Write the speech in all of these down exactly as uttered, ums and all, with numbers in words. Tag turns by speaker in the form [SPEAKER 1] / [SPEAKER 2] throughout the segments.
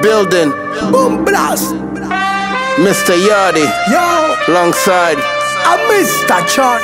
[SPEAKER 1] building.
[SPEAKER 2] Boom blast.
[SPEAKER 1] Mister Yardie,
[SPEAKER 2] Yo,
[SPEAKER 1] alongside
[SPEAKER 2] a mister Chong.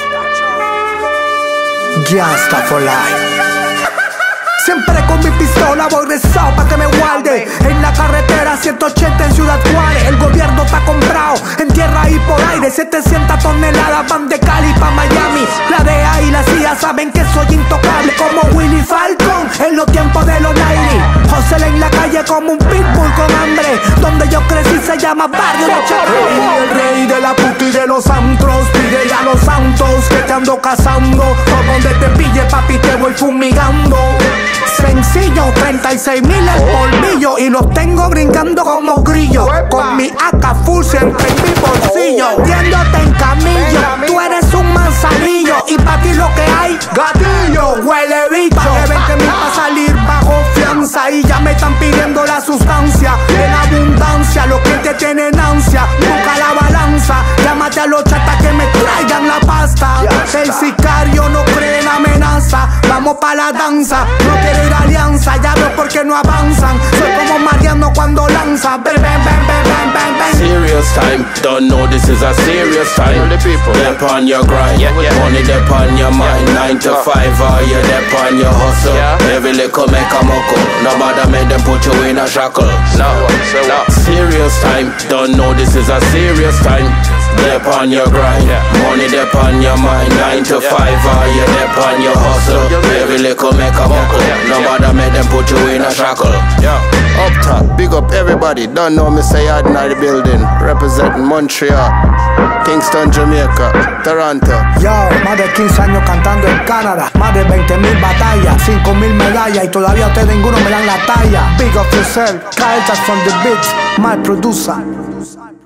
[SPEAKER 2] Gangsta for life. Siempre con mi pistola voy rezado pa' que me guarde. En la carretera ciento ochenta en Ciudad Juárez. El gobierno está comprado en tierra y por aire. setecientas toneladas van de Cali pa' Miami. La D E A y la C I A saben que soy intocable, como Willy Falcon en los tiempos de los noventa. José en la calle como un pitbull con hambre. Donde yo crecí se llama barrio de Chacrón. El rey de la puta y de los antros. Pide a los santos que te ando cazando. Por donde te pille papi te voy fumigando. Sencillo, treinta y seis mil el polvillo. Y los tengo brincando como grillo. Con mi A K full siempre en mi bolsillo. Viéndote en camillo, tú eres un manzanillo. Y pa' ti lo que hay, gatillo, huele bicho. Pagué veinte mil pa' salir bajo fianza. Y ya me están pidiendo la sustancia. En abundancia, los clientes tienen ansia. Nunca la balanza, llámate a los chatas que me traigan la pasta. El sicario no cree en amenaza. Vamos pa' la danza, no quiero ir a alianza. Ya veo por qué no avanzan. Soy como Mariano cuando lanza. Ven, ven, ven, ven, ven, ven, ven.
[SPEAKER 1] Serious time, don't know this is a serious time. The people, dep on your grind, yeah, yeah. Money dep on your mind. Nine to five, are you dep on your hustle? Yeah. Every little make a muckle. No bother make them put you in a shackle. No, no. Serious time, don't know this is a serious time. Dep on your grind, yeah. Money dep on your mind. Nine to yeah. five, are you dep on your hustle? Every little make a muckle. No bother make them put you in a shackle. Yeah. Up top, big up everybody. Don't know Mister Yardie in the building. Representing Montreal, Kingston, Jamaica, Toronto.
[SPEAKER 2] Yo, más de quince años cantando en Canadá. Más de veinte mil batallas, cinco mil medallas. Y todavía ustedes ninguno me dan la talla. Big up yourself, Kyle from the beat, my producer.